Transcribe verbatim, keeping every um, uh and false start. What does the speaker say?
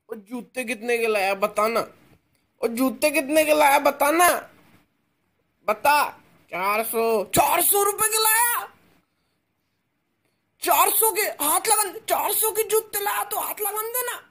और जूते कितने के लाया बताना। और जूते कितने के लाया बताना। बता। चार सौ। चार सौ रुपए के लाया। चार सौ के हाथ लगन चार सौ के जूते लाया तो हाथ लगन देना।